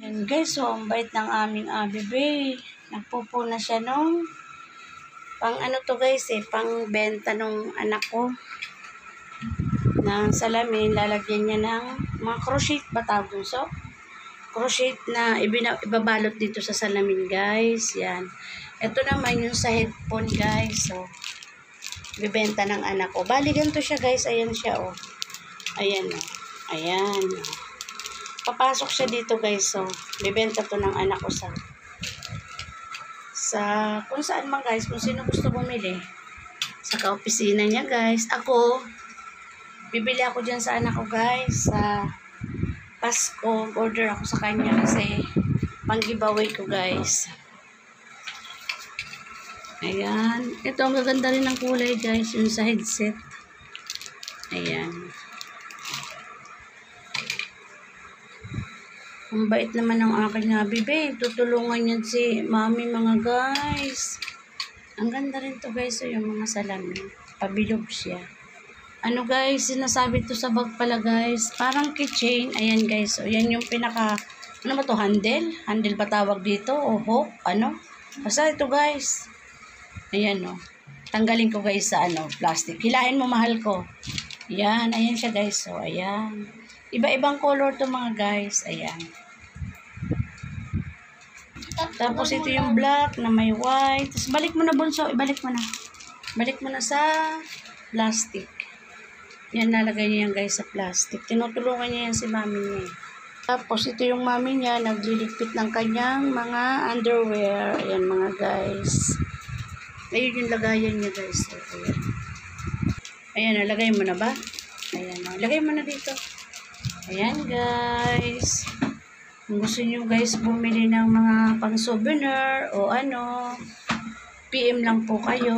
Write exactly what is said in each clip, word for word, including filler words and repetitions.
And guys, so ang bait ng aming Abi Bay. Nagpupo na siya nung pang ano to guys eh, pang benta nung anak ko ng salamin. Lalagyan niya ng mga crochet ba tawag dun? So, crochet na ibina, ibabalot dito sa salamin guys. Yan. Ito naman yung sa headphone guys. So, bibenta ng anak ko. Bali ganito siya guys. Ayan siya oh. Ayan oh. Ayan oh. Papasok siya dito guys. So, bibenta to ng anak ko sa sa kung saan man guys. Kung sino gusto bumili. Sa ka-opisina niya guys. Ako, bibili ako dyan sa anak ko guys. Sa Pasko. Order ako sa kanya kasi pang giveaway ko guys. Ayan. Ito ang gaganda rin ng kulay guys. Yung sa headset. Ayan. Ang bait naman ng aking Abi Bay. Tutulungan niya si mami mga guys. Ang ganda rin to guys. So, yung mga salamin. Pabilog siya. Ano guys, sinasabi to sa bag pala guys. Parang keychain. Ayan guys. So, yan yung pinaka, ano ba to? Handle? Handle ba tawag dito? O hook? Ano? Basta ito guys. Ayan o. Tanggalin ko guys sa ano, plastic. Hilahin mo mahal ko. Ayan. Ayan siya guys. So, ayan. Iba-ibang color to mga guys. Ayan. Tapos ito yung black na may white. Tapos balik mo na bunso. Ibalik mo na. Balik mo na sa plastic. Yan, nalagay niya yan guys sa plastic. Tinutulungan niya yan si mami niya. Tapos ito yung mami niya. Nagliligpit ng kanyang mga underwear. Ayan mga guys. Ayun yung lagayan niya guys. Ayan. Ayan, nalagay mo na ba? Ayan, lagay mo na dito. Ayan guys. Kung gusto nyo guys bumili ng mga pang souvenir o ano, P M lang po kayo.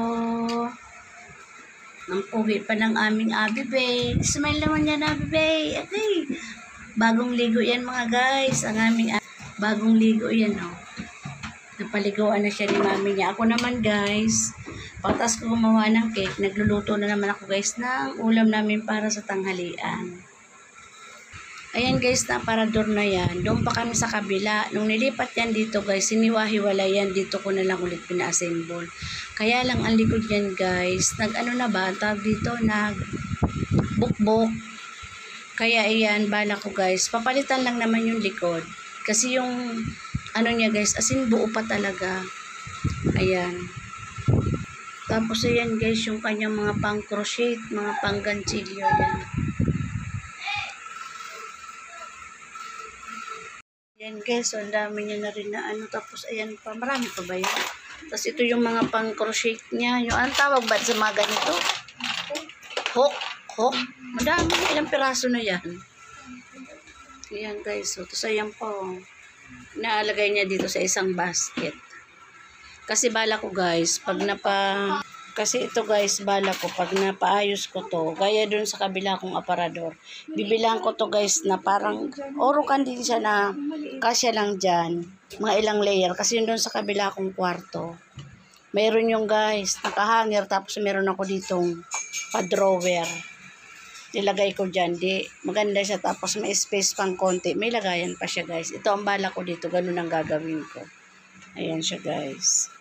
Ang pugi pa ng aming Abi Bay. Smile naman yan Abi Bay. Okay. Bagong ligo yan mga guys. Ang aming bagong ligo yan oh. Napaliguan na siya ni mami niya. Ako naman guys, pagtas ko gumawa ng cake, nagluluto na naman ako guys ng ulam namin para sa tanghalian. Ayan guys, na parador na yan. Doon pa kami sa kabila. Nung nilipat yan dito guys, siniwahiwala yan. Dito ko na lang ulit pina-assemble. Kaya lang ang likod yan guys. Nag-ano na ba? Tawag dito, nag-bukbok. Kaya ayan, bala ko guys. Papalitan lang naman yung likod. Kasi yung, ano niya guys, asin buo pa talaga. Ayan. Tapos ayan guys, yung kanyang mga pang crochet, mga pang ganchilyo yan. Ayan guys, so ang dami niya na rin na ano. Tapos ayan pa, marami pa ba yan? Tapos ito yung mga pang crochet niya. Yung ang tawag ba sa mga ganito? Hook, hook. Madami, ilang piraso na yan. Ayan guys, so tapos ayan pa oh. Naalagay niya dito sa isang basket. Kasi bala ko guys, pag napa... Kasi ito guys, bala ko, pag napaayos ko to, gaya dun sa kabila kong aparador, bibilang ko to guys na parang orokan din siya na kasya lang dyan, mga ilang layer. Kasi yun dun sa kabila kong kwarto, mayroon yung guys, nakahanger, tapos meron ako ditong pa-drawer. Nilagay ko dyan, di, maganda siya, tapos may space pang konti, may lagayan pa siya guys. Ito ang bala ko dito, ganun ang gagawin ko. Ayan siya guys.